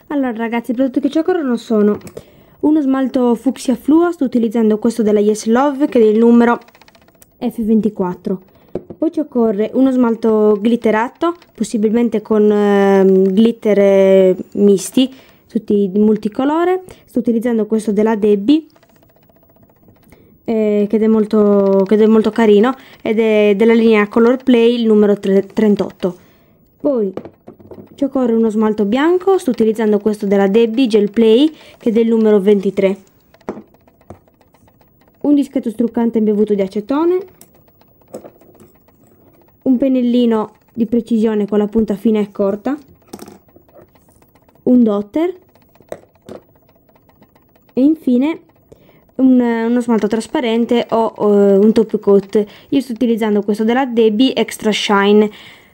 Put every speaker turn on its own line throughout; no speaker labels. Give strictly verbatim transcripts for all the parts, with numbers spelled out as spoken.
Allora ragazzi, i prodotti che ci occorrono sono uno smalto fucsia fluo, sto utilizzando questo della Yes Love che è il numero F ventiquattro. Poi ci occorre uno smalto glitterato, possibilmente con eh, glitter eh, misti, tutti di multicolore. Sto utilizzando questo della Debbie, eh, che, è molto, che è molto carino, ed è della linea Color Play, il numero trentotto. Poi ci occorre uno smalto bianco, sto utilizzando questo della Debbie Gel Play, che è del numero ventitré. Un dischetto struccante imbevuto di acetone, un pennellino di precisione con la punta fine e corta, un dotter e infine un, uno smalto trasparente o uh, un top coat. Io sto utilizzando questo della Debbie Extra Shine.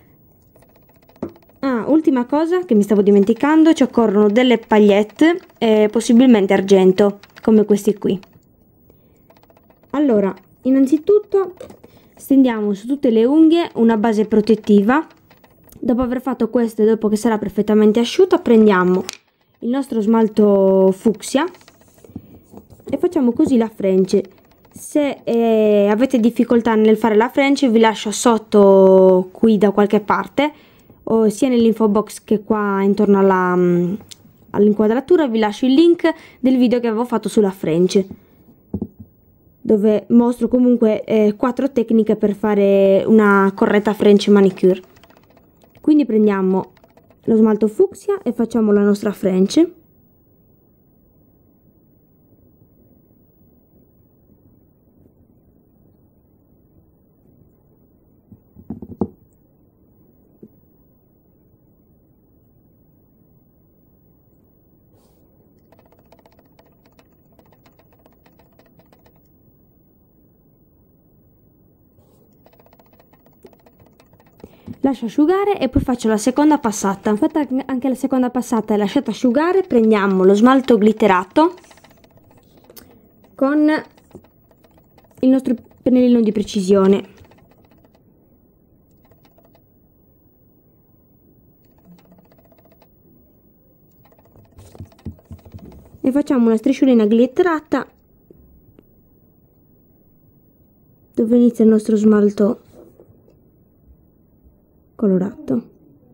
Ah, ultima cosa che mi stavo dimenticando, ci occorrono delle pagliette e possibilmente argento, come questi qui. Allora, innanzitutto stendiamo su tutte le unghie una base protettiva. Dopo aver fatto questo e dopo che sarà perfettamente asciutta, prendiamo il nostro smalto fucsia e facciamo così la frange. Se eh, avete difficoltà nel fare la frange, vi lascio sotto qui da qualche parte, o sia nell'info box che qua intorno alla, um, all'inquadratura, vi lascio il link del video che avevo fatto sulla frange, dove mostro comunque eh, quattro tecniche per fare una corretta French manicure. Quindi prendiamo lo smalto fucsia e facciamo la nostra French. Lascio asciugare e poi faccio la seconda passata. Fatta anche la seconda passata e lasciata asciugare, prendiamo lo smalto glitterato con il nostro pennellino di precisione e facciamo una strisciolina glitterata dove inizia il nostro smalto colorato.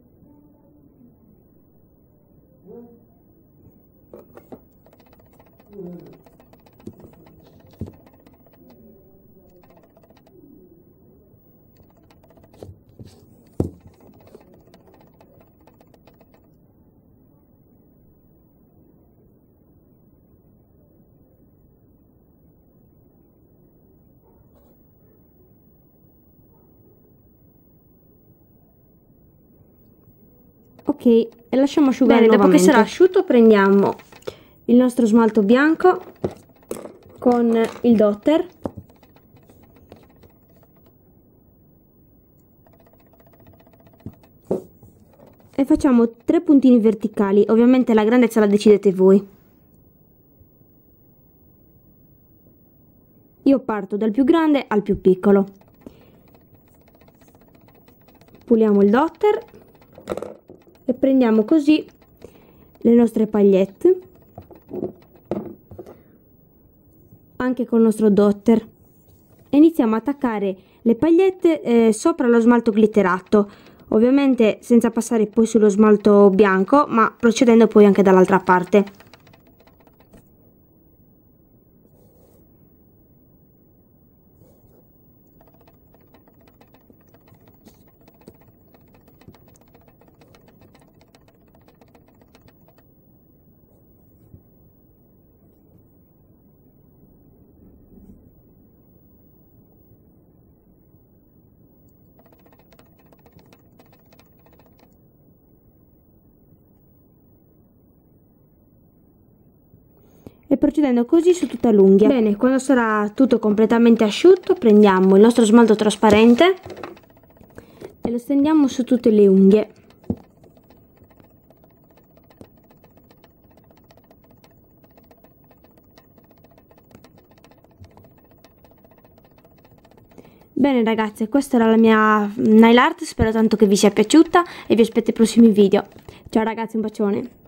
Ok, e lasciamo asciugare. Bene, dopo che sarà asciutto prendiamo il nostro smalto bianco con il dotter e facciamo tre puntini verticali. Ovviamente la grandezza la decidete voi. Io parto dal più grande al più piccolo. Puliamo il dotter e prendiamo così le nostre pagliette anche col nostro dotter e iniziamo a attaccare le pagliette eh, sopra lo smalto glitterato, ovviamente senza passare poi sullo smalto bianco, ma procedendo poi anche dall'altra parte. E procedendo così su tutta l'unghia. Bene, quando sarà tutto completamente asciutto prendiamo il nostro smalto trasparente e lo stendiamo su tutte le unghie. Bene ragazze, questa era la mia nail art, spero tanto che vi sia piaciuta e vi aspetto ai prossimi video. Ciao ragazzi, un bacione.